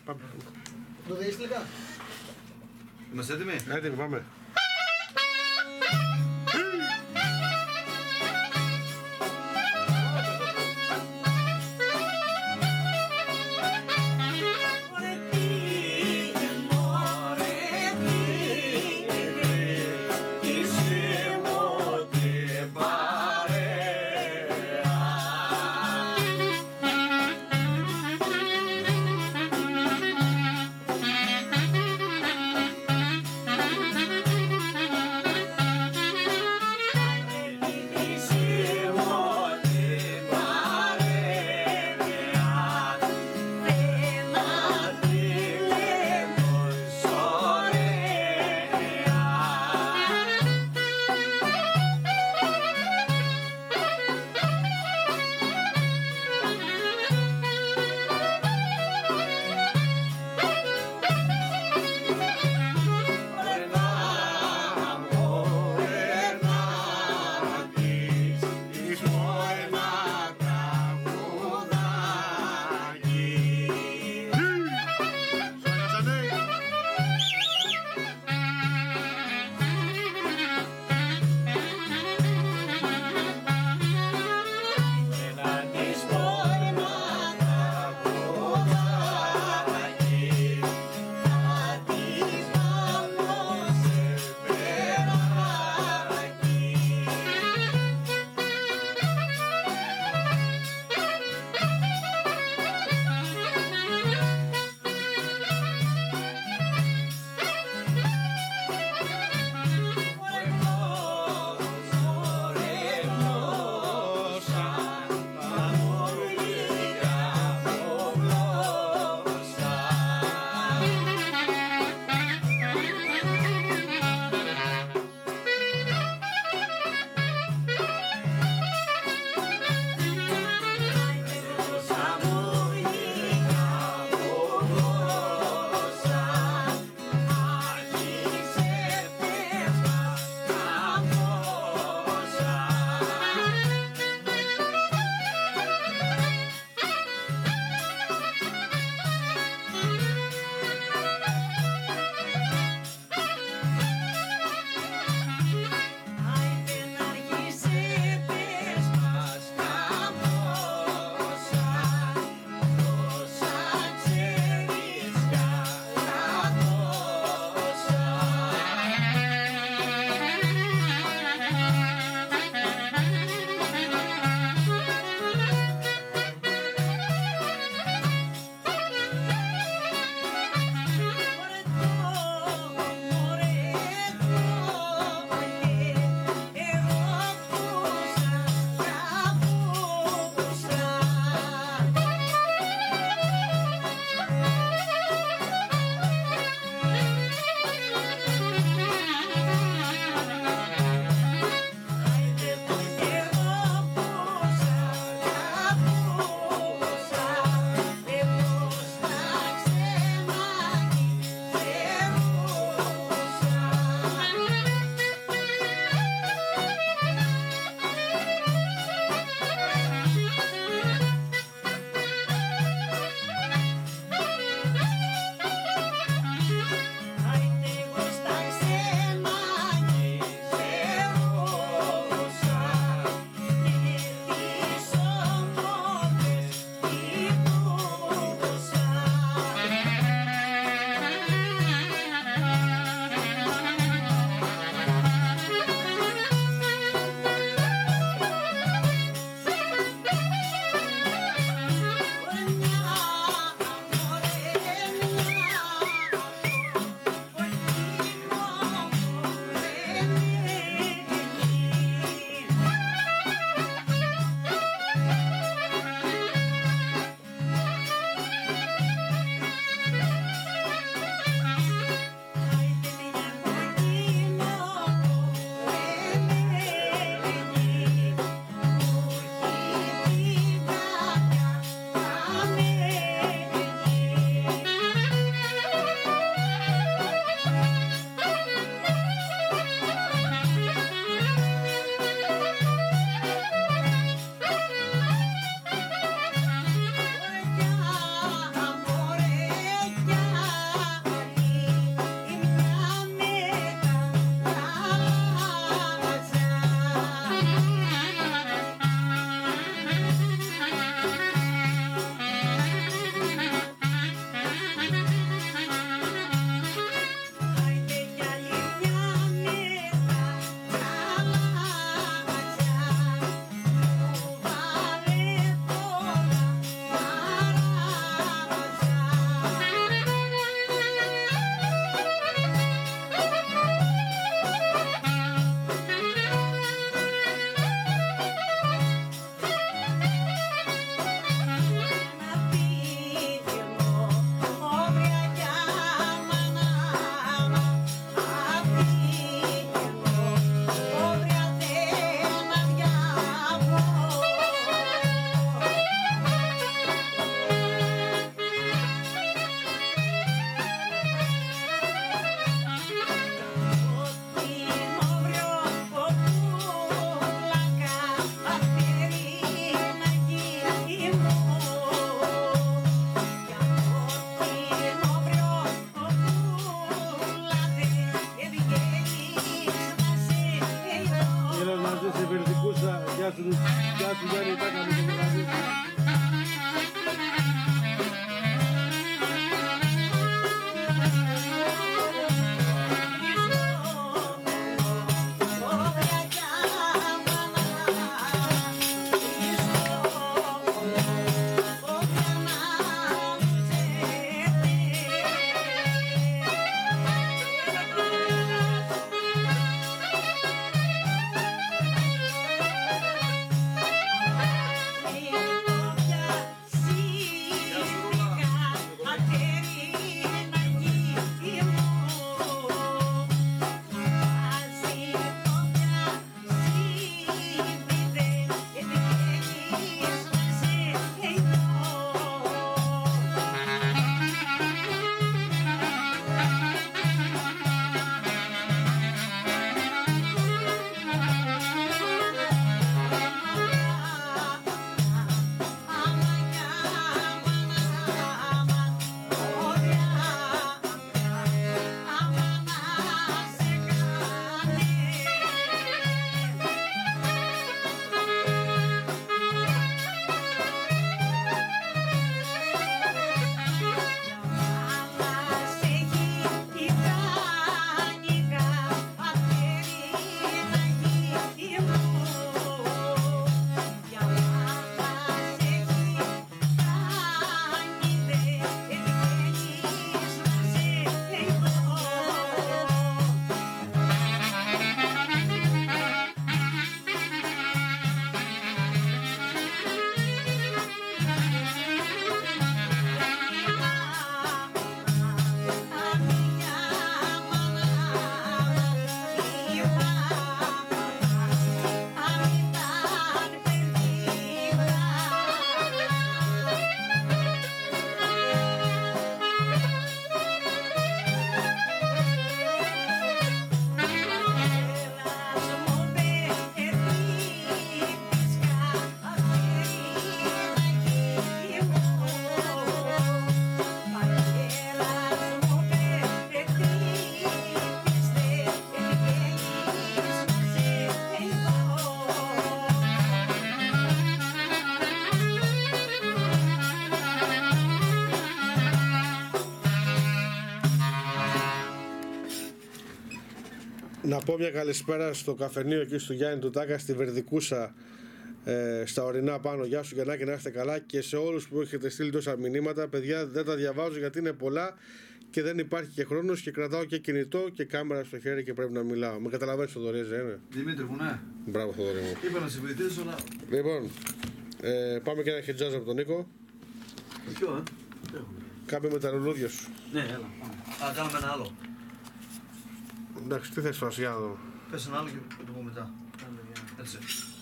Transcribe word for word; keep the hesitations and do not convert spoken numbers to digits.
Πάμε. Το δεις τελικά. Είμαστε έτοιμοι? Έτοιμοι, πάμε. Thank you. σου Γιάννη Τάκα με το βράδυ. Να πω μια καλησπέρα στο καφενείο εκεί στο Γιάννη του Τάκα στη Βερδικούσα, ε, στα ορεινά πάνω. Γεια σου Γιαννάκη, να είστε καλά, και σε όλους που έχετε στείλει τόσα μηνύματα. Παιδιά, δεν τα διαβάζω γιατί είναι πολλά και δεν υπάρχει και χρόνος και κρατάω και κινητό και κάμερα στο χέρι και πρέπει να μιλάω. Με καταλαβαίνεις, Θοδωρή, δεν είναι? Δημήτρη μου, ναι. Μπράβο, Θοδωρή μου. Είπα να σε βοηθήσω, αλλά... Λοιπόν, ε, πάμε και ένα χιτζάζ από τον Νίκο. Ποιο, ε? Κάποιο με τα λουλούδια σου. Ναι, έλα, πάμε. Α, κάνουμε ένα άλλο. Εντάξει, τι θες τώρα, για να δω. Πες ένα άλλο και το πω μετά. Έτσι.